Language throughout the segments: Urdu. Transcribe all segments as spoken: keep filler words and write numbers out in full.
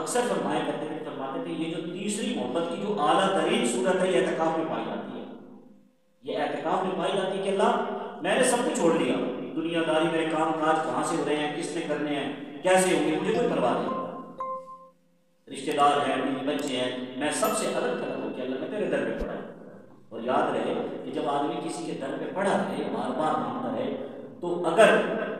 اکثر فرمایا کرتے تھے فرماتے تھے یہ جو تیسری محبت کی جو اعلیٰ ترین صورت ہے یہ اعتکاف میں پائی جاتی ہے. یہ اعتکاف میں پائی جاتی ہے کہ اللہ میں نے سب کچھ چھوڑ دیا, دنیا داری میرے کام کاج کہاں سے ہو رہے ہیں, کس نے کرنے ہیں, کیسے ہوں گے, مجھے کوئی پرواہ نہیں, رشتے دار ہیں, میرے بچے ہیں, میں سب سے الگ تھلگ ہو کے اللہ نے تیرے در پہ پڑھا. اور یاد رہے کہ جب آدمی کسی کے در پہ پڑھا رہے, بار بار مانگتا رہے, تو اگر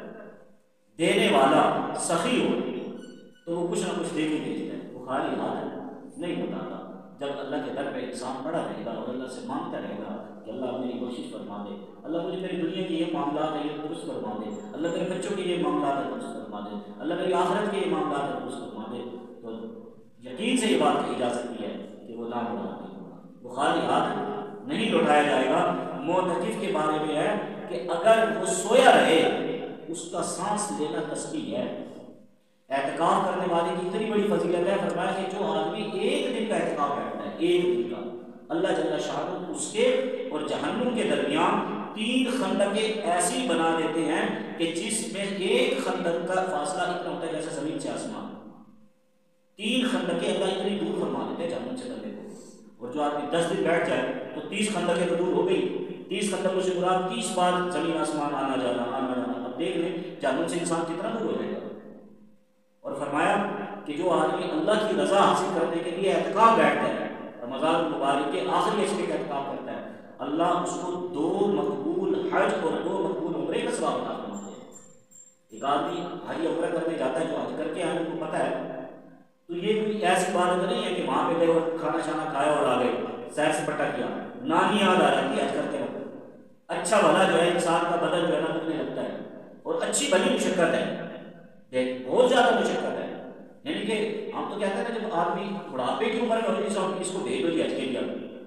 دینے والا سخی ہو تو وہ کچھ نہ کچھ دے کے بھیجتا ہے, وہ خالی ہاتھ نہیں بتاتا. جب اللہ کے در پہ انسان پڑا رہے گا اور اللہ سے مانگتا رہے گا کہ اللہ میری کوشش فرما دے, اللہ مجھے میری دنیا کے یہ معاملات ہیں یہ درست فرما دے, اللہ میرے بچوں کے یہ معاملات ہیں درست فرما دے, اللہ میری آخرت کے یہ معاملات ہیں درست فرما دے, تو یقین سے یہ بات کہی جا سکتی ہے کہ وہ نام مراد نہیں ہوگا, وہ خالی ہاتھ نہیں لوٹایا جائے گا. معتکف کے بارے میں ہے کہ اگر وہ سویا رہے اس کا سانس لینا تسبیح ہے. اعتکاف کرنے والے کی اتنی بڑی فضیلت ہے, فرمایا کہ جو آدمی ایک دن کا اعتکاف بیٹھتا ہے, ایک دن کا, اللہ جل شانہ اس کے اور جہنم کے درمیان تین خندقیں ایسی بنا دیتے ہیں کہ جس میں ایک خندق کا فاصلہ اتنا ہوتا ہے جیسے زمین سے آسمان. تین خندقیں اللہ اتنی دور فرما دیتے ہیں جہنم سے بندے کو. اور جو آدمی دس دن بیٹھ جائے تو تیس خندقیں تو دور ہو گئی, تیس خندقوں سے مراد تیس بار زمین آسمان آنا جانا آنا جانا. اب دیکھ لیں جہنم سے انسان کتنا دور ہو جائے گا. اور فرمایا کہ جو آدمی اللہ کی رضا حاصل کرنے کے لیے اعتکاف بیٹھتا ہے, رمضان المبارک کے آخری عشرے کا اعتکاف کرتا ہے, اللہ اس کو دو مقبول حج اور دو مقبول عمرے کا ثواب عطا فرماتے ہیں. ایک آدمی حج عمرہ کرنے جاتا ہے, جو حج کر کے آنے کو پتہ ہے, تو یہ کوئی ایسی بات نہیں ہے کہ وہاں پہ گئے اور کھانا شانا کھایا اور آ گئے, سیر سے پٹا کیا, نانی یاد آ جاتی ہے حج کرتے وقت. اچھا بھلا جو ہے انسان کا بدن جو ہے نا دکھنے لگتا ہے, اور اچھی بھلی مشقت ہے, بہت زیادہ مشقت ہے. یعنی کہ ہم تو کہتے ہیں نا جب آدمی بڑھاپے کی عمر میں ہوتی ہے اس کو بھیج دو جی حج کے لیے,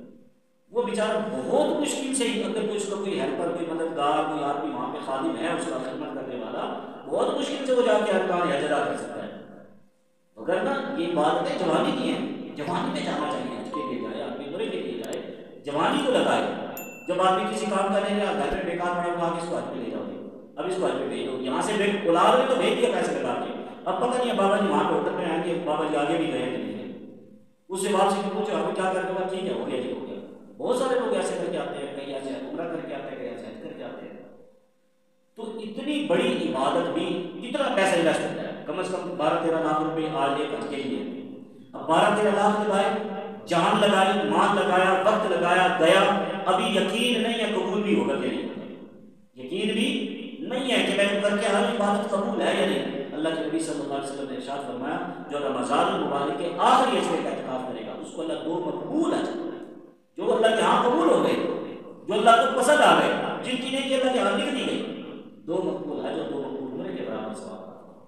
وہ بیچارہ بہت مشکل سے ہی, اگر کوئی اس کا کوئی ہیلپر کوئی مددگار کوئی آدمی وہاں پہ خادم ہے اس کا خدمت کرنے والا, بہت مشکل سے وہ جا کے ارکان حج ادا کر سکتا ہے. اگر نا یہ باتیں جوانی کی ہیں, جوانی میں جانا چاہیے, حج کے لیے جائے آدمی, عمرے کے لیے جائے, جوانی کو لگائے. جب آدمی کسی کام کا نہیں رہا, گھر میں بیکار پڑا ہوا, اس کو حج پہ لے جاؤ, اب اس کو حج پہ بھیج دو, یہاں سے اولاد نے تو بھیج دیا پیسے لگا کے, اب پتہ نہیں ہے بابا جی وہاں پہ ہوٹل میں آئیں گے, بابا جی آگے بھی گئے کہ نہیں گئے, اس سے واپسی کو پوچھو ابھی کیا کر کے بعد ٹھیک ہے ہو گیا جی ہو گیا. بہت سارے لوگ ایسے کر کے آتے ہیں, کہیں ایسے عمرہ کر کے آتے ہیں, کہیں ایسے حج کر کے آتے ہیں. تو اتنی بڑی عبادت بھی کتنا پیسہ انویسٹ کرتا ہے, کم از کم بارہ تیرہ لاکھ روپے آج ایک حج کے لیے. اب بارہ تیرہ لاکھ لگائے, جان لگائی, مال لگایا, وقت لگایا, گیا, ابھی یقین نہیں ہے قبول بھی ہوگا کہ نہیں, یقین بھی نہیں ہے کہ میں کر کے ہر عبادت قبول ہے یا نہیں. اللہ کے نبی صلی اللہ علیہ وسلم نے ارشاد فرمایا جو رمضان المبارک کے آخری عشرے کا اعتکاف کرے گا اس کو اللہ دو مقبول ہے, جو اللہ کے ہاں قبول ہو گئے, جو اللہ کو پسند آ گئے, جن کی نہیں کہ اللہ کے ہاں لکھ دی گئی, دو مقبول ہے جو دو مقبول عمرے کے برابر ثواب.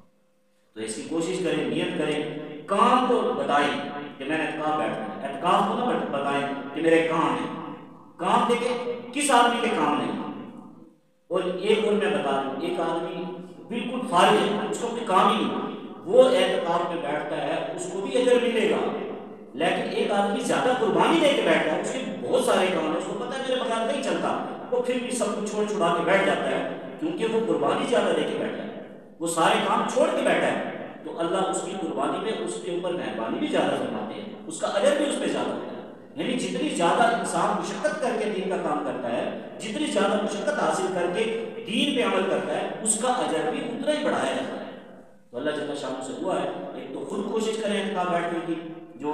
تو اس کی کوشش کریں, نیت کریں, کام کو بتائیں کہ میں نے اعتکاف بیٹھنا ہے, اعتکاف کو نہ بتائیں کہ میرے کام ہیں. کام دیکھیں کس آدمی کے کام نہیں. اور ایک اور میں بتا دوں, ایک آدمی بالکل فارغ ہے, اس کو کوئی کام ہی نہیں, وہ اعتکاف میں بیٹھتا ہے, اس کو بھی اجر ملے گا. لیکن ایک آدمی زیادہ قربانی دے کے بیٹھتا ہے, اس کے بہت سارے کام ہیں, اس کو پتہ ہے میرے بغیر نہیں چلتا, وہ پھر بھی سب کچھ چھوڑ چھڑا کے بیٹھ جاتا ہے, کیونکہ وہ قربانی زیادہ دے کے بیٹھا ہے, وہ سارے کام چھوڑ کے بیٹھا ہے. تو اللہ اس کی قربانی میں اس کے اوپر مہربانی بھی زیادہ فرماتے ہیں, اس کا اجر بھی اس پہ زیادہ ہوتا ہے. یعنی جتنی زیادہ انسان مشقت کر کے دین کا کام کرتا ہے, جتنی زیادہ مشقت حاصل کر کے دین پہ عمل کرتا ہے, اس کا اجر بھی اتنا ہی بڑھایا جاتا ہے. تو اللہ جل شانہ سے ہوا ہے ایک تو خود کوشش کریں اعتکاف بیٹھنے کی, جو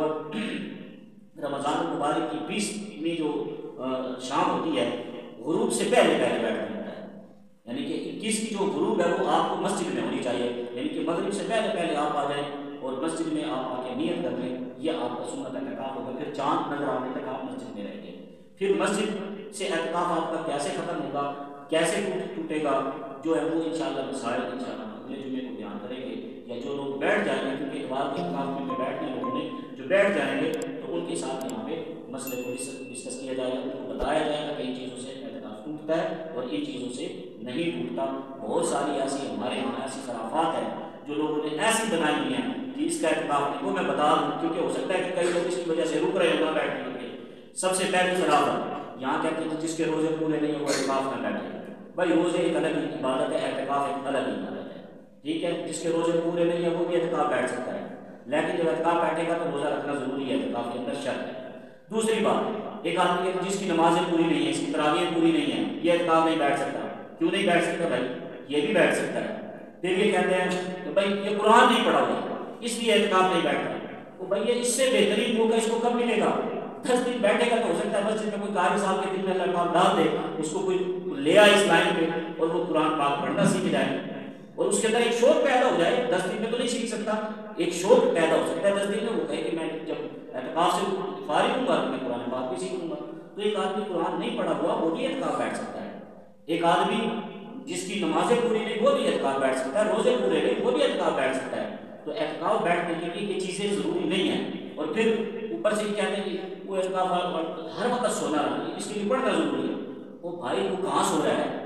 رمضان المبارک کی بیسویں جو شام ہوتی ہے غروب سے پہلے پہلے بیٹھنا ہوتا ہے. یعنی کہ اکیس کی جو غروب ہے وہ آپ کو مسجد میں ہونی چاہیے, یعنی کہ مغرب سے پہلے پہلے آپ آ جائیں اور مسجد میں آپ آ کے نیت کر لیں, یہ آپ کا سنت اعتکاف ہوگا. پھر چاند نظر آنے تک آپ مسجد میں رہیں گے. پھر مسجد سے اعتکاف آپ کا کیسے ختم ہوگا, کیسے ٹوٹے گا, جو ہے وہ انشاءاللہ مسائل انشاءاللہ اگلے جمعے کو بیان کریں گے. یا جو لوگ بیٹھ جائیں گے, کیونکہ اتوار کے اعتکاف میں بیٹھنے لوگوں نے جو بیٹھ جائیں گے تو ان کے ساتھ یہاں پہ مسئلے کو ڈسکس کیا جائے گا, ان کو بتایا جائے گا کہ ان چیزوں سے اعتکاف ٹوٹتا ہے اور ان چیزوں سے نہیں ٹوٹتا. بہت ساری ایسی ہمارے یہاں ایسی خرافات ہیں جو لوگوں نے ایسی بنائی ہوئی ہیں کہ اس کا اعتکاف نہیں. وہ میں بتا دوں کیونکہ ہو سکتا ہے کہ کئی لوگ اس کی وجہ سے رک رہے ہیں نہ بیٹھنے کے. سب سے پہلی خرافت یہاں کہتے ہیں جس کے روزے پورے نہیں وہ اعتکاف نہ بیٹھے. بھائی روزے ایک الگ عبادت ہے, اعتکاف ایک الگ عبادت ہے, ٹھیک ہے. جس کے روزے پورے نہیں ہیں وہ بھی اعتکاف بیٹھ سکتا ہے, لیکن جب اعتکاف بیٹھے گا تو روزہ رکھنا ضروری ہے، اعتکاف کے اندر شرط ہے۔ دوسری بات، ایک آدمی جس کی نمازیں پوری نہیں ہیں، اس کی تراویح پوری نہیں ہے، یہ اعتکاف نہیں بیٹھ سکتا۔ کیوں نہیں بیٹھ سکتا بھائی؟ یہ بھی بیٹھ سکتا ہے۔ پھر یہ کہتے ہیں کہ بھائی یہ قرآن نہیں پڑھا ہوا اس لیے اعتکاف نہیں بیٹھتا۔ تو بھائی یہ اس سے بہترین موقع اس کو کب ملے گا؟ دس دن بیٹھے گا تو ہو سکتا ہے مسجد میں کوئی قاری صاحب کے دل میں اللہ پاک ڈال دے، اس کو کوئی لے آئے اس لائن پہ اور وہ قرآن پاک پڑھنا سیکھ جائے اور اس کے اندر ایک شوق پیدا ہو جائے۔ دس دن میں تو نہیں سیکھ سکتا، ایک شوق پیدا ہو سکتا ہے دس دن میں، وہ کہے کہ میں جب اعتکاف سے فارغ ہوں گا تو میں قرآن پاک بھی سیکھوں گا۔ تو ایک آدمی قرآن نہیں پڑھا ہوا وہ بھی اعتکاف بیٹھ سکتا ہے۔ ایک آدمی جس کی نمازیں پوری نہیں وہ بھی اعتکاف بیٹھ سکتا ہے، روزے پورے نہیں وہ بھی اعتکاف بیٹھ سکتا ہے۔ تو اعتکاف بیٹھنے کے لیے یہ چیزیں ضروری نہیں ہیں۔ اور پھر اوپر سے یہ کہتے ہیں کہ وہ اعتکاف ہر وقت سونا رہا، اس کے لیے پڑھنا ضروری ہے۔ وہ بھائی وہ کہاں سو رہا ہے؟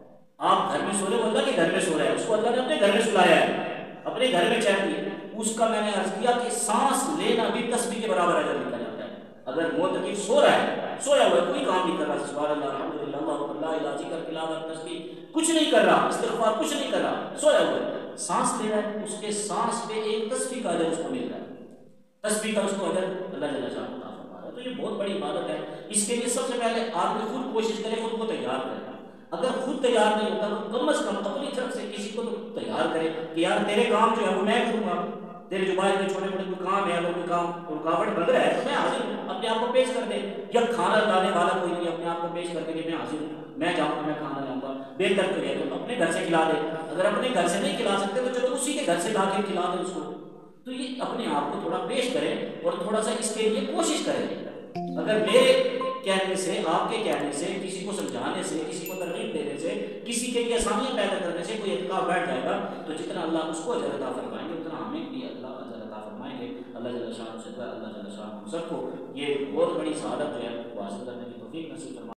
آپ گھر میں سو رہے، وہ اللہ کے گھر میں سو رہا ہے، اس کو اللہ نے اپنے گھر میں سلایا ہے، اپنے گھر میں چین دی۔ اس کا میں نے عرض کیا کہ سانس لینا بھی تسبیح کے برابر اجر لکھا جاتا ہے۔ اگر معتکف سو رہا ہے، سویا ہوا ہے، کوئی کام نہیں کر رہا، سبحان اللہ الحمدللہ اللہ اکبر لا الہ ذکر تلاوت تسبیح کچھ نہیں کر رہا، استغفار کچھ نہیں کر رہا، سویا ہوا ہے، سانس لے رہا ہے، اس کے سانس پہ ایک تسبیح کا اجر اس کو مل رہا ہے، تسبیح کا اس کو اجر اللہ جل شانہ عطا فرما رہا ہے۔ تو یہ بہت بڑی عبادت ہے۔ اس کے لیے سب سے پہلے آپ نے خود کوشش کرے، خود کو تیار کرے۔ اگر خود تیار نہیں ہوتا تو کم از کم اپنی طرف سے کسی کو تو تیار کرے کہ یار تیرے کام جو ہے وہ میں کروں گا، تیرے جو باہر کے چھوٹے موٹے کوئی کام ہے، اگر کوئی کام رکاوٹ بن رہا ہے تو میں حاضر ہوں، اپنے آپ کو پیش کر دے۔ یا کھانا لانے والا کوئی نہیں، اپنے آپ کو پیش کر کے کہ میں حاضر ہوں، میں جاؤں گا، میں کھانا لاؤں گا، بہتر تو ہے تو اپنے گھر سے کھلا دے۔ اگر اپنے گھر سے نہیں کھلا سکتے تو چلو اسی کے گھر سے لا کے کھلا دے اس کو۔ تو یہ اپنے آپ کو تھوڑا پیش کرے اور تھوڑا سا اس کے لیے کوشش کرے۔ اگر میرے کہنے سے، آپ کے کہنے سے، کسی کو سمجھانے سے، کسی کو ترغیب دینے سے، کسی کے لیے آسانیاں پیدا کرنے سے کوئی اعتکاف بیٹھ جائے گا تو جتنا اللہ اس کو اجر عطا فرمائیں گے اتنا ہمیں بھی اللہ اجر عطا فرمائیں گے۔ اللہ جل شانہ سے دعا، اللہ جل شانہ ہم سب کو یہ بہت بڑی سعادت جو ہے وہ حاصل کرنے کی توفیق نصیب فرمائے۔